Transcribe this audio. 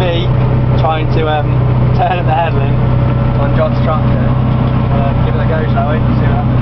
me trying to turn at the headland on John's tractor. Give it a go, shall we? See what happens.